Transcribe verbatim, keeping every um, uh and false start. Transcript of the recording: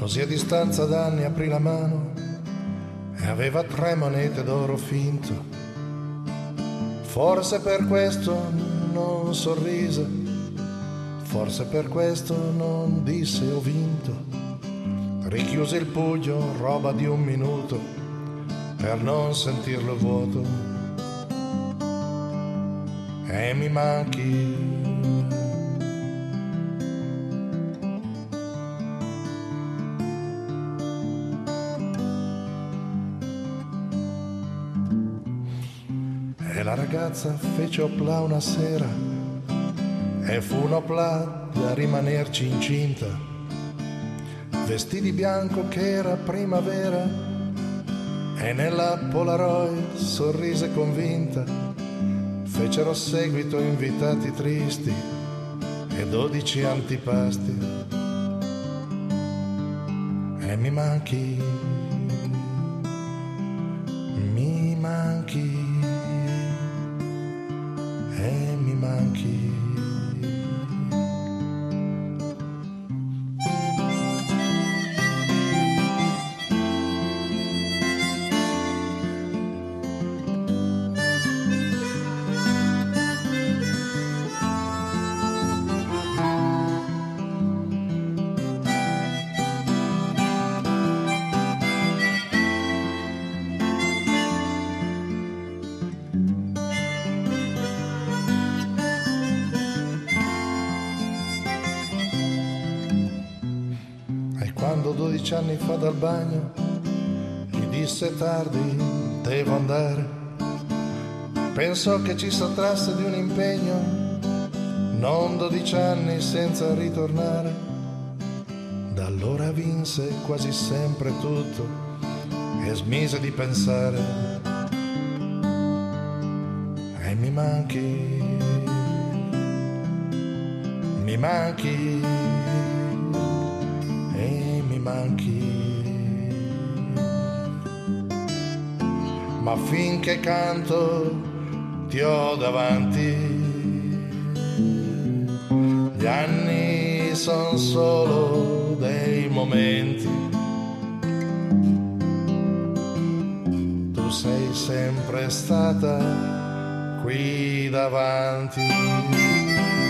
Così a distanza d'anni aprì la mano e aveva tre monete d'oro finto. Forse per questo non sorrise, forse per questo non disse ho vinto. Richiuse il pugno, roba di un minuto, per non sentirlo vuoto. E mi manchi. E la ragazza fece opla una sera e fu un opla da rimanerci incinta. Vestì di bianco che era primavera e nella Polaroid sorrise convinta. Fecero seguito invitati tristi e dodici antipasti. E mi manchi, mi manchi. E mi manchi. Quando dodici anni fa dal bagno gli disse tardi, devo andare. Pensò che ci sottrasse di un impegno, non dodici anni senza ritornare. Da allora vinse quasi sempre tutto e smise di pensare. E mi manchi, mi manchi. E mi manchi, ma finché canto ti ho davanti. Gli anni son solo dei momenti, tu sei sempre stata qui davanti.